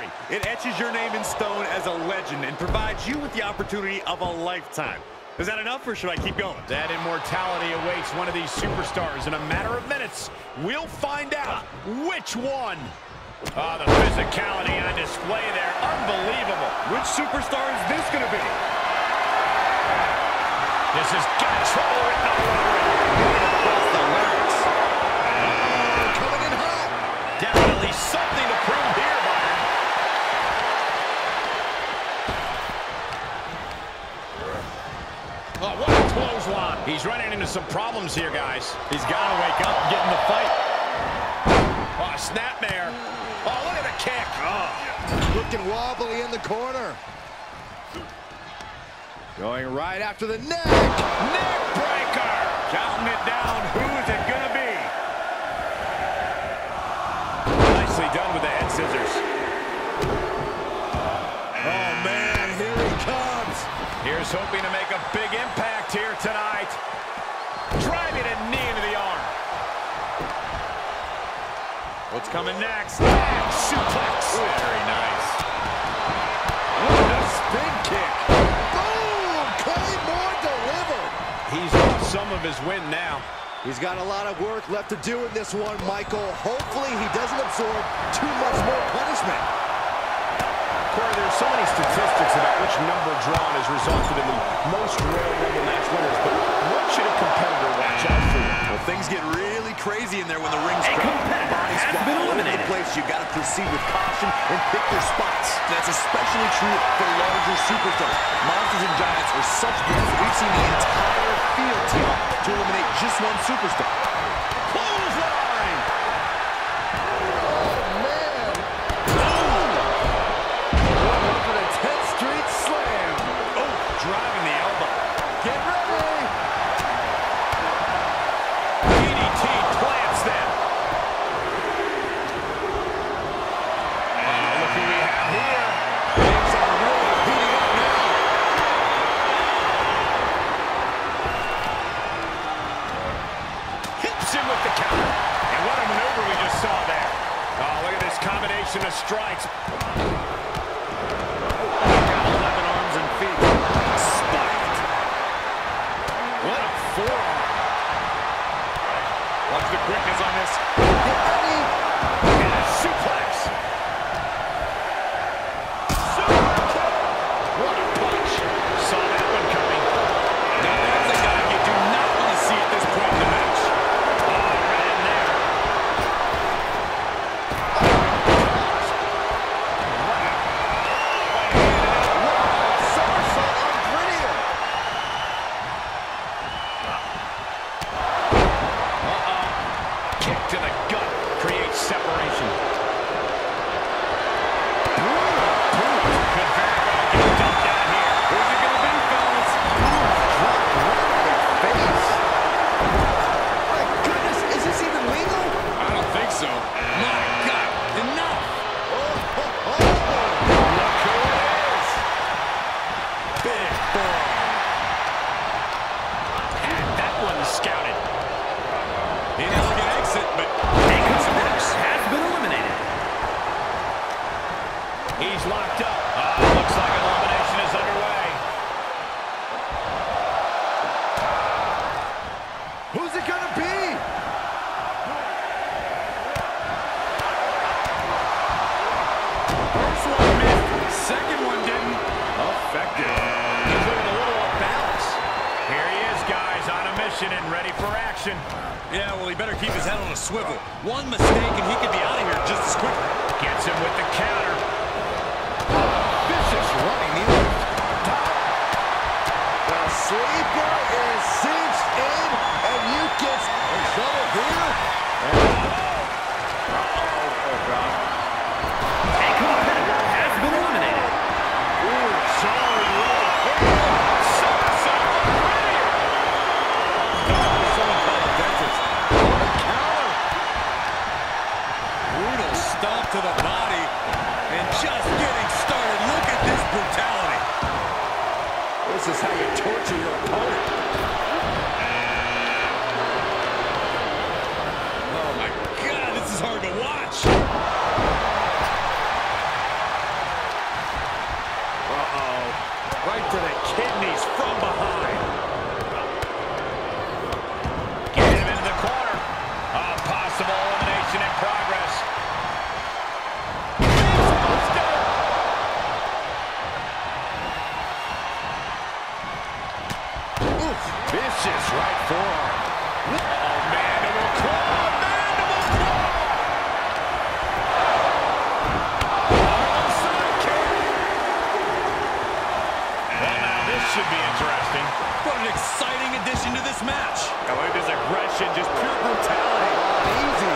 Absolutely. It etches your name in stone as a legend and provides you with the opportunity of a lifetime. Is that enough, or should I keep going? That immortality awaits one of these superstars in a matter of minutes. We'll find out which one. Oh, the physicality on display there. Unbelievable. Which superstar is this going to be? This has got trouble written all over it. Across the larynx. Coming in hot. Definitely something to prove here, Byron. Oh, what a clothesline. He's running into some problems here, guys. He's got to wake up and get in the fight. Oh, snapmare. Oh, look at the kick. Oh. Looking wobbly in the corner. Going right after the neck. Neck breaker. Counting it down. Who is it going to be? Nicely done with the head scissors. Oh, man, here he comes. Here's hoping to make a big impact here tonight. Driving a knee into the arm. What's coming next? And suplex. Very nice. What a spin kick. Boom! Claymore delivered. He's lost some of his wind now. He's got a lot of work left to do in this one, Michael. Hopefully he doesn't absorb too much more punishment. Corey, there's so many statistics about which number drawn has resulted in the most Royal Rumble match winners, but what should a competitor watch out for? Well, things get really crazy in there when the ring's A competitor has been eliminated. Place you got to proceed with caution and pick your spots. That's especially true for larger superstars. Monsters and Giants are such brands that we've seen the entire field team up to eliminate just one superstar. Clothesline! Oh, man. Boom! Going for the 10th Street Slam. Oh, driving the elbow. Get ready. DDT plants them. Look who we have here. Things are really heating up now. Hits him with the counter. And what a maneuver we just saw there. Oh, look at this combination of strikes. Got 11 arms and feet. Spiked. What a forearm. Watch the quickness on this. Get ready. And a suplex. Super kick. What a punch. Saw that one coming. Now there's a guy you do not want to see at this point in the match. Oh, right in there. Somersault on Grittier. Kick to the gut creates separation. Could very well get dumped down here. Who's it going to be, fellas? Drop right in the face. My goodness, is this even legal? I don't think so. My God, enough. Oh. Look who it is. Big boy. Had that one scouted. An elegant exit, but A competitor has been eliminated. he's locked up. Looks like an elimination is underway. Who's it gonna be? First one missed, second one didn't. Effective. He's looking a little off balance. Here he is, guys, on a mission and ready for action. Yeah, well, he better keep his head on a swivel. One mistake and he could be out of here just as quickly. Gets him with the counter. Vicious running knee to the top. The sleeper is cinched in, and you get in trouble here. A competitor has been eliminated. Ooh, sorry, Somersault. someone called the dentist. What a counter. Brutal stomp to the body. And just getting started. Look at this brutality. This is how you torture your opponent. forearm. Mandible claw! Mandible claw! Side kick! Well, now this should be interesting. What an exciting addition to this match. I like this aggression, just pure brutality. Easy.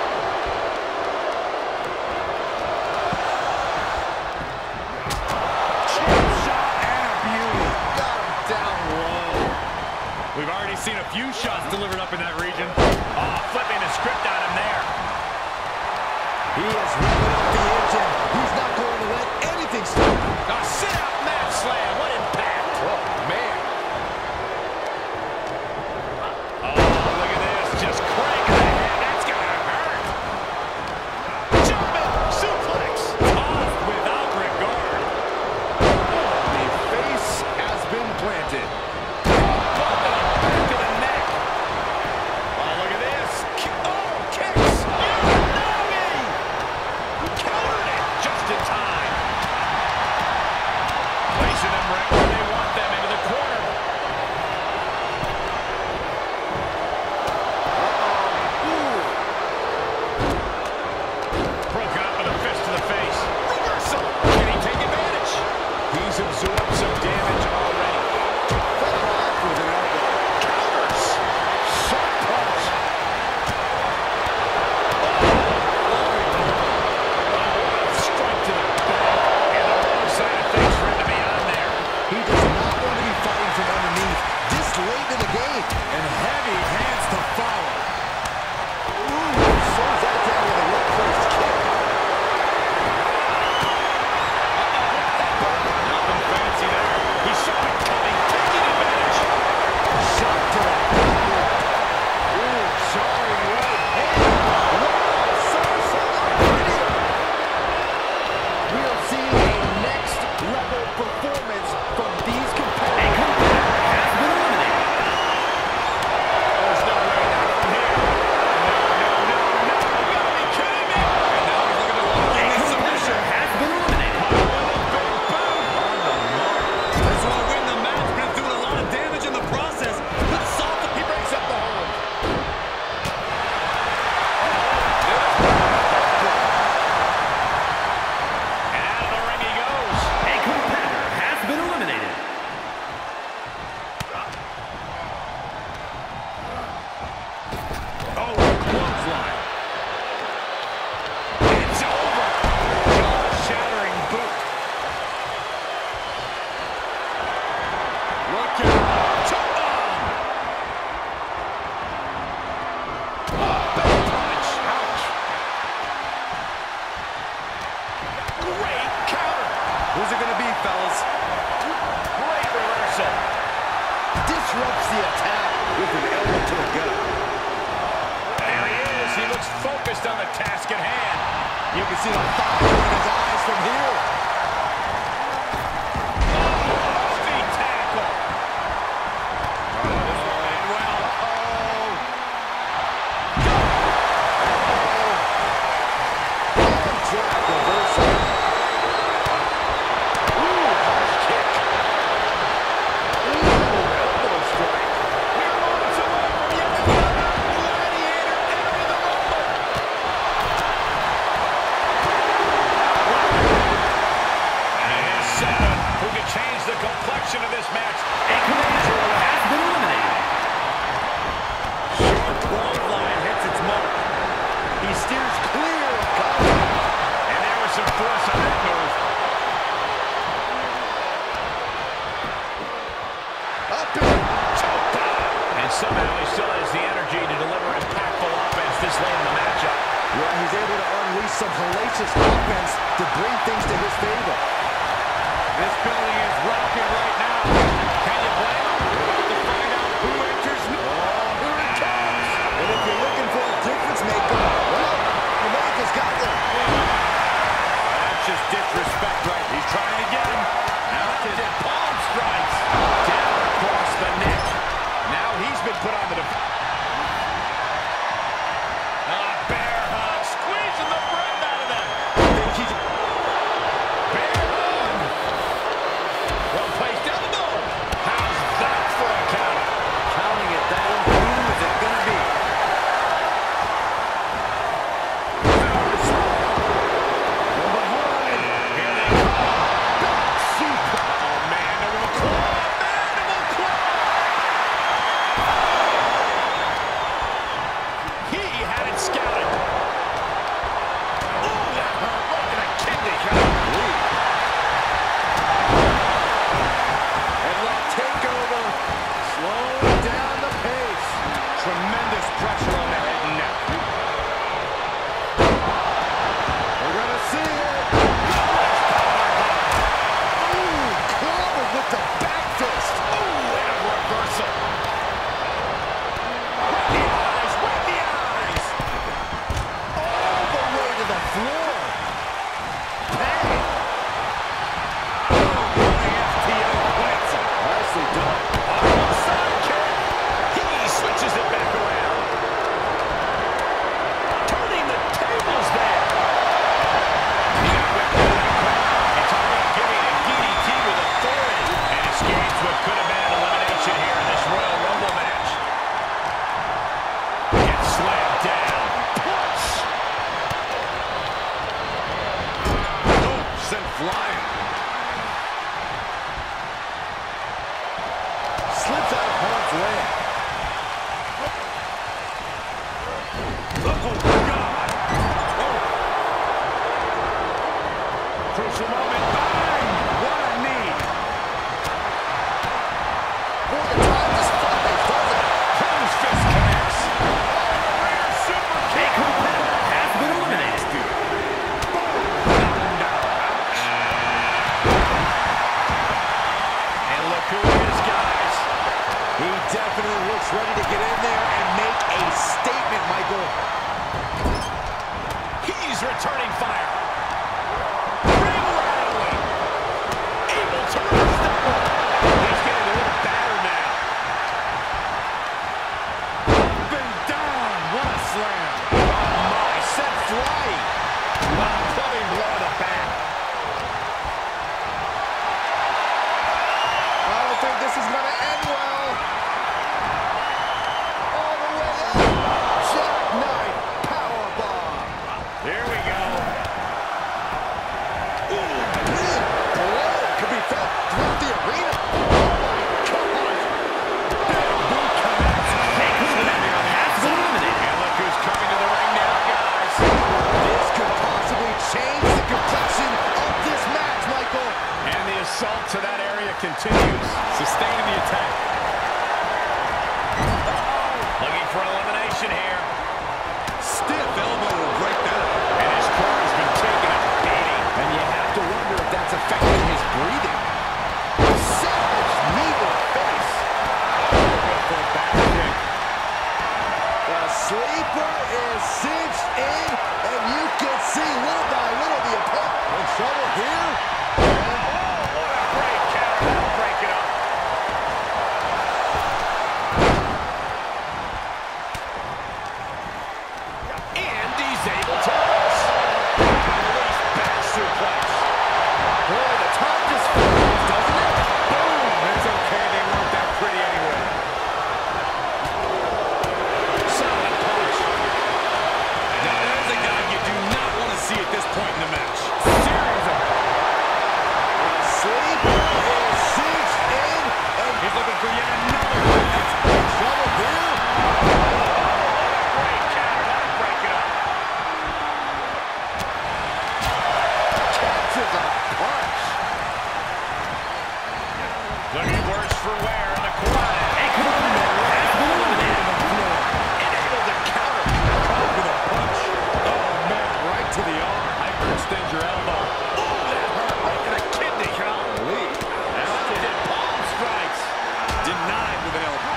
Chip shot and a beauty. Got him down low. We've already seen a few shots delivered up in that region. Oh, flipping the script on him there. He is revving up the engine. He's not going to let anything stop him. A sit-out mat slam. What impact. Oh, man. Oh, look at this. Just cranking the head. That's going to hurt. Jumping suplex. Tossed without regard. The face has been planted. Bump to the back of the neck. Oh, look at this. Oh, kicks. Uranagi. Countered it just in time. Placing them right where they want them, into the corner. Broken up with a fist to the face. Reversal. Can he take advantage? He's absorbed some damage already. Fell off with an elbow. Counters. Sharp punch. Strike to the back. And the wrong side of things for him to be on there. He does not want to be fighting from underneath this late in the game. And heavy hands to follow. Slows that down with a well-placed kick. Nothing fancy there. He saw it coming, taking advantage. Shot to the back. Ooh, jarring right hand. Wow, somersault up right here. We are seeing a next-level performance from these competitors. Has been eliminated. There's no way out from here. No. You gotta be kidding me. And now he's looking to lock in this submission. Has been eliminated. That's why winning the match, but it's doing a lot of damage in the process. Let's solve it. He breaks up the hold. And out of the ring he goes. A competitor has been eliminated. Oh, clothesline. It's over. Jaw-shattering boot. Look out. Back punch. Ouch. Great counter. Who's it going to be, fellas? Great reversal. Disrupts the attack with an elbow to the gut. There he is. He looks focused on the task at hand. You can see the fire in his eyes from here. Feet tackle. This will end well. Drag reversal. Ooh, harsh kick. Ooh, elbow strike. We're moments away from yet another gladiator entering the Rumble. And here's someone who can change the complexion of this match. A competitor has been eliminated. Short clothesline hits its mark. He steers clear of contact. And there was some force on that move. Up and And somehow he still has the energy to deliver impactful offense this late in the matchup. yeah, he's able to unleash some hellacious offense to bring things to his favor. This building is rocking right now. Can you blame him? We're about to find out who enters. Here it comes. And if you're looking for a difference maker, well, America's got one. That's just disrespect, right? He's trying again. Mounted palm strikes. Down across the neck. Now he's been put on the defense. Bear hug. Squeezing the breath out of them. Bear hug. Well placed down the middle. Tremendous pressure on the head and neck. We're going to see it. Ooh, clobbered with the back fist. Ooh, and a reversal. Right the eyes, right the eyes. All the way to the floor. Bang. FTO plants him. Nicely done. Side kick. He switches it back around. Turning the tables there. He got whipped into that crowd. And talking about giving a DDT with authority. And escapes what could have been an elimination here in this Royal Rumble match. Gets slammed down. Push. Oh, sent flying. Slips out of harm's way. Oh, God. Oh. Crucial moment. Bang! What a knee. Boy, the time just flies, doesn't it? Close fist connects. Oh, rear super kick. Competitor has been eliminated. And look who it is, guys. He definitely looks ready to get in there and make a statement, Michael. He's returning fire. Ring rattling. Able to reverse that one. He's getting a little battered now. Up and down. What a slam. Oh, my. Sent flying. Wow, clubbing blow to the back. I don't think this is going to end well. All the way up. Jackknife powerbomb. Here we go. Ooh, big blow could be felt throughout the arena. Oh my gosh. Big boot connects. Competitor has been eliminated. And look who's coming to the ring now, guys. This could possibly change the complexion of this match, Michael. And the assault to that area continues. Sustaining the attack. Looking for elimination here. Stiff elbow will break that. And his core has been taking a beating. And you have to wonder if that's affecting his breathing. Savage knee to the face. Good for a back kick. The sleeper is cinched in, and you can see little by little the opponent in trouble here. What a great counter. That'll break it up. And he's able to release back suplex. Boy, the time just flies, doesn't it? Boom! It's okay. They weren't that pretty anyway. Solid punch. Now, there's a guy you do not want to see at this point in the match. Series of Sleeper is cinched in, and He's looking for yet another. trouble here. Great counter. That'll break it up. Catches a punch. Looking worse for wear in the corner. A competitor has been eliminated. And able to counter. Caught with a punch. Oh, man, right to the arm. Hyperextend your elbow. Oh, that hurt right to the kidney. Golly. That's it. Palm strikes. Denied with an elbow.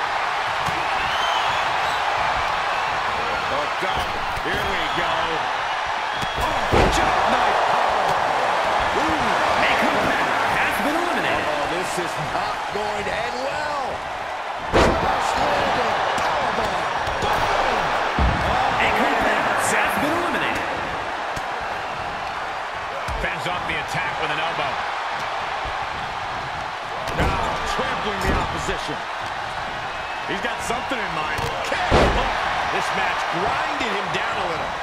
Hooked up. Here we go. Jackknife powerbomb. A competitor has been eliminated. Oh, this is not going to end well. Crash landing powerbomb. A competitor has been eliminated. Fends off the attack with an elbow. Now trampling the opposition. He's got something in mind. Kick. Oh, this match grinded him down a little.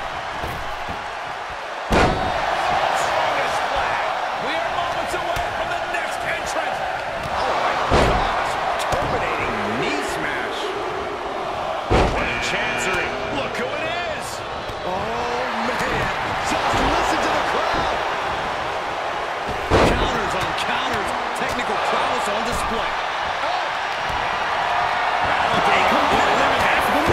Strongest flag. We are moments away from the next entrant. Oh my gosh. Terminating knee smash. What a chancery. Look who it is. Oh man. Just listen to the crowd. Counters on counters. Technical prowess on display. A competitor has been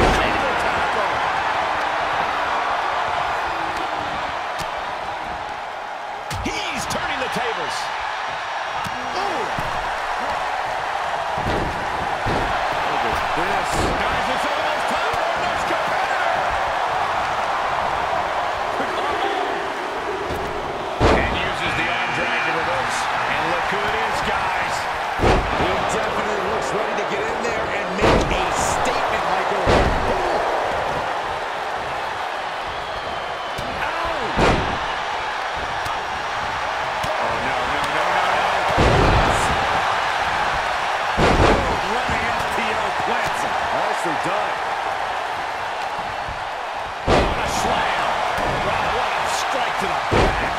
this. Guys, it's almost time for our next competitor. And uses the arm drag to reverse. And look who it is, guys. He definitely looks ready to get in there and make a statement, Michael. Nicely done. What a slam. What a strike to the back.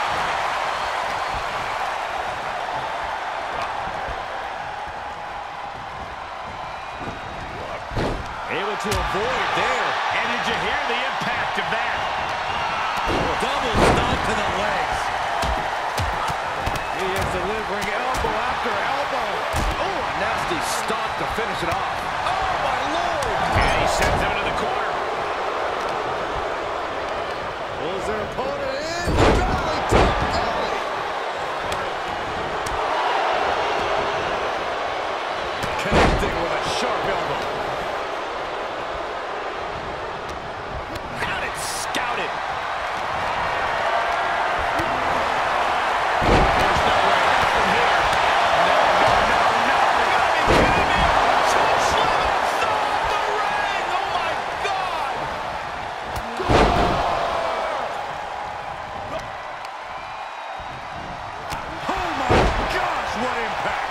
Able to avoid there. And did you hear the impact of that? Double stomp to the legs. He is delivering elbow after elbow. Oh, a nasty stomp to finish it off. Oh, my Lord. And he sends him into the corner. Pulls their opponent in. Belly to belly. Connecting with a sharp elbow. Got it, scouted. There's no way out from here. No. You gotta be kidding me. Choke slam inside the ring. Oh, my God. Oh, my gosh, what impact.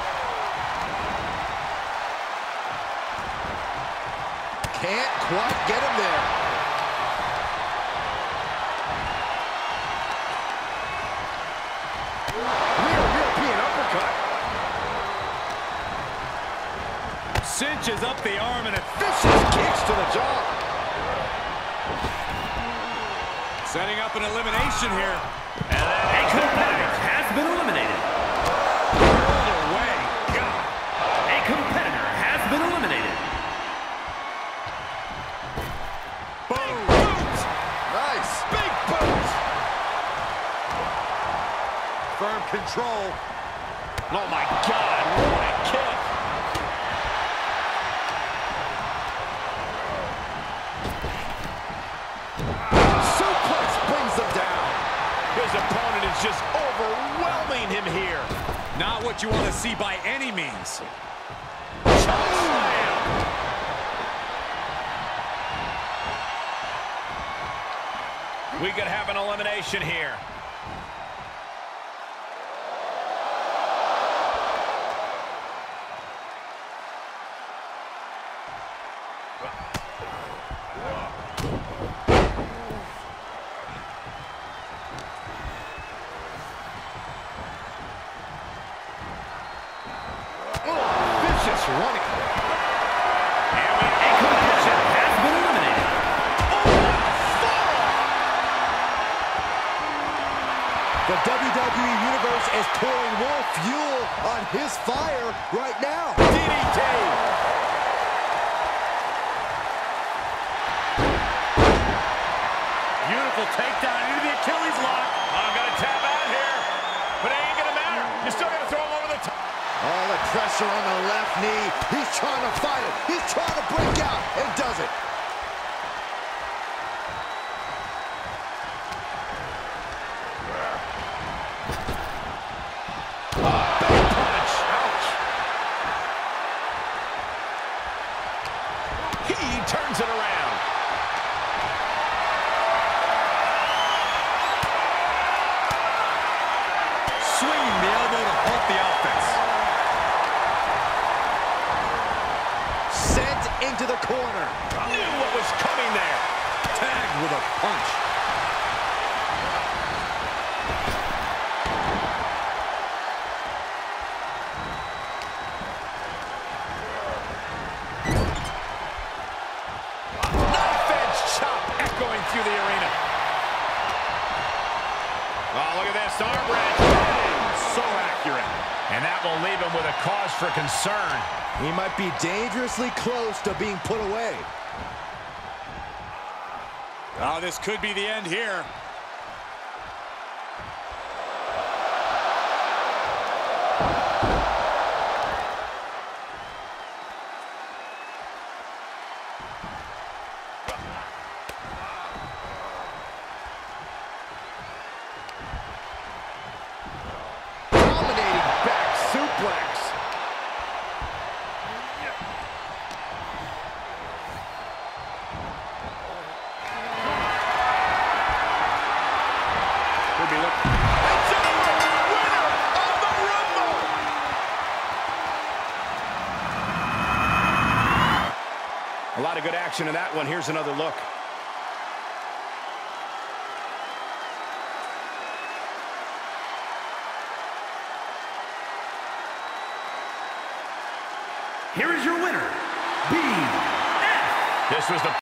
Can't quite get him there. Real European uppercut. Cinches up the arm and vicious kicks to the jaw. Setting up an elimination here. And then A competitor has been eliminated. Pulled away. God. A competitor has been eliminated. Boom. Boot. Nice. Big boot. Firm control. oh, my God, what a kick. Suplex brings them down. His opponent is just overwhelming him here. Not what you want to see by any means. Choke slam. We could have an elimination here. Vicious running. And we A competitor has been eliminated. The WWE Universe is pouring more fuel on his fire right now. DDT. Beautiful takedown into the Achilles lock. I'm going to tap out here. But it ain't going to matter. You still got to throw him over the top. All the pressure on the left knee. He's trying to fight it. He's trying to break out and does it. Big punch. Ouch. He turns it around. Swinging the elbow to halt the offense. Sent into the corner. Knew what was coming there. Tagged with a punch. Knife edge chop echoing through the arena. Oh, look at this arm wrench. So accurate. And that will leave him with a cause for concern. He might be dangerously close to being put away. Oh, this could be the end here. Dominating back suplex. Could be looking. A lot of good action in that one. Here's another look. Here is your winner, B.F. This was the